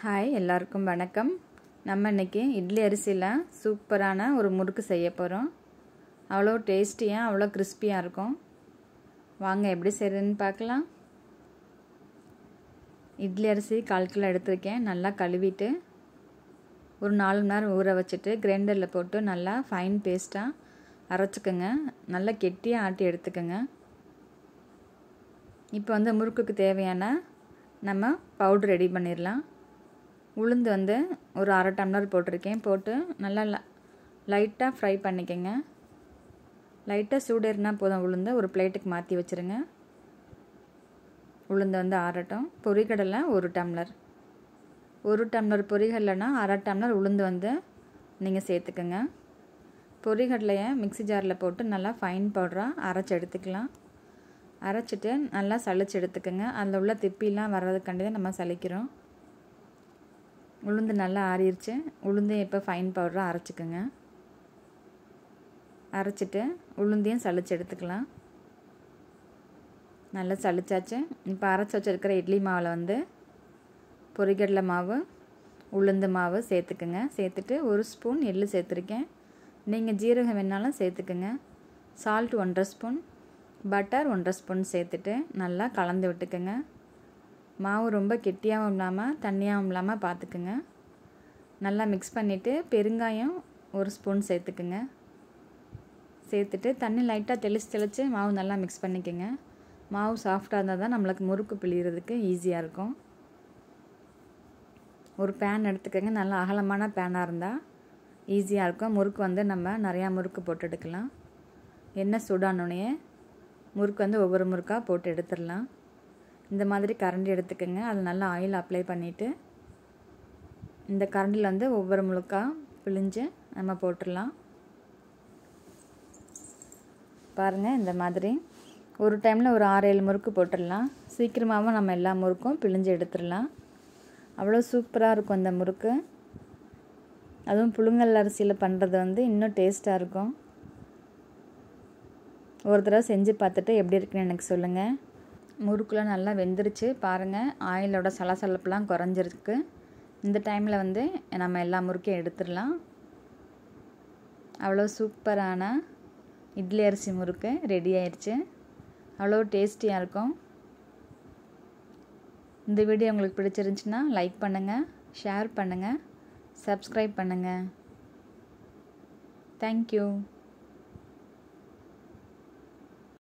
Hi எல்லாருக்கும் வணக்கம். நம்ம இன்னைக்கு இட்லி அரிசியில் சூப்பரான ஒரு முறுக்கு செய்ய போகிறோம். அவ்வளோ டேஸ்டியாக அவ்வளோ கிறிஸ்பியாக இருக்கும். வாங்க எப்படி செய்கிறதுன்னு பார்க்கலாம். இட்லி அரிசி 1/4 கிலோ எடுத்துருக்கேன். நல்லா கழுவிட்டு ஒரு 4 மணி நேரம் ஊற வச்சுட்டு கிரைண்டரில் போட்டு நல்லா ஃபைன் பேஸ்ட்டாக அரைச்சிக்கோங்க. நல்லா கெட்டியாக ஆட்டி எடுத்துக்கோங்க. இப்போ முறுக்குக்கு தேவையான நம்ம பவுட்ரு ரெடி பண்ணிடலாம். உளுந்து ஒரு 1/2 டம்ளர் போட்டிருக்கேன். போட்டு நல்லா லைட்டாக ஃப்ரை பண்ணிக்கோங்க. லைட்டாக சூடேறினா போதும். உளுந்து ஒரு பிளேட்டுக்கு மாற்றி வச்சுருங்க. உளுந்து ஆறட்டும். பொரிகடலை 1 டம்ளர். 1 டம்ளர் பொரிகடலைனா 1/2 டம்ளர் உளுந்து நீங்கள் சேர்த்துக்கோங்க. பொரிகடலையை மிக்ஸி ஜாரில் போட்டு நல்லா ஃபைன் பவுடராக அரைச்சி எடுத்துக்கலாம். அரைச்சிட்டு நல்லா சளிச்சு எடுத்துக்கோங்க. அதில் உள்ள திப்பிலாம் வர்றதுக்காண்டி தான் நம்ம சலிக்கிறோம். உளுந்து நல்லா ஆறிடுச்சு. உளுந்தையும் இப்போ ஃபைன் பவுடராக அரைச்சிக்கோங்க. அரைச்சிட்டு உளுந்தையும் சளிச்சு எடுத்துக்கலாம். நல்லா சளிச்சாச்சு. இப்போ அரைச்சி வச்சுருக்கிற இட்லி மாவில் பொரிகடலை மாவு, உளுந்து மாவு சேர்த்துக்குங்க. சேர்த்துட்டு 1 ஸ்பூன் எள்ளு சேர்த்துருக்கேன். நீங்கள் ஜீரகம் வேணாலும் சேர்த்துக்குங்க. சால்ட் 1/2 ஸ்பூன், பட்டர் 1/2 ஸ்பூன் சேர்த்துட்டு நல்லா கலந்து விட்டுக்குங்க. மாவு ரொம்ப கெட்டியாகவும் இல்லாமல் தண்ணியாகவும் இல்லாமல் பார்த்துக்குங்க. நல்லா மிக்ஸ் பண்ணிவிட்டு பெருங்காயம் 1 ஸ்பூன் சேர்த்துக்குங்க. சேர்த்துட்டு தண்ணி லைட்டாக தெளித்து மாவு நல்லா மிக்ஸ் பண்ணிக்கோங்க. மாவு சாஃப்டாக இருந்தால் தான் நம்மளுக்கு முறுக்கு பிழிகிறதுக்கு ஈஸியாக இருக்கும். ஒரு பேன் எடுத்துக்கோங்க. நல்லா அகலமான பேனாக இருந்தால் ஈஸியாக இருக்கும். முறுக்கு நம்ம நிறையா முறுக்கு போட்டு எடுக்கலாம். எண்ணெய் சூடானோடனே முறுக்கு ஒவ்வொரு முறுக்காக போட்டு எடுத்துடலாம். இந்த மாதிரி கரண்டி எடுத்துக்கோங்க. அதில் நல்லா ஆயில் அப்ளை பண்ணிவிட்டு இந்த கரண்டியில் ஒவ்வொரு முறுக்காக பிழிஞ்சு நம்ம போட்டுடலாம். பாருங்கள், இந்த மாதிரி ஒரு டைமில் ஒரு 6-7 முறுக்கு போட்டுடலாம். சீக்கிரமாகவும் நம்ம எல்லா முறுக்கும் பிழிஞ்சு எடுத்துடலாம். அவ்வளோ சூப்பராக இருக்கும் இந்த முறுக்கு. அதுவும் புழுங்கல் அரிசியில் பண்ணுறது இன்னும் டேஸ்ட்டாக இருக்கும். ஒரு தடவை செஞ்சு பார்த்துட்டு எப்படி இருக்குன்னு எனக்கு சொல்லுங்கள். முறுக்குலாம் நல்லா வெந்துருச்சு. பாருங்கள், ஆயிலோட சலசலப்புலாம் குறைஞ்சிருக்கு. இந்த டைமில் நம்ம எல்லா முறுக்கையும் எடுத்துடலாம். அவ்வளோ சூப்பரான இட்லி அரிசி முறுக்கு ரெடி ஆயிடுச்சு. அவ்வளோ டேஸ்டியாக இருக்கும். இந்த வீடியோ உங்களுக்கு பிடிச்சிருந்துச்சுன்னா லைக் பண்ணுங்கள், ஷேர் பண்ணுங்கள், சப்ஸ்கிரைப் பண்ணுங்கள். தேங்க்யூ.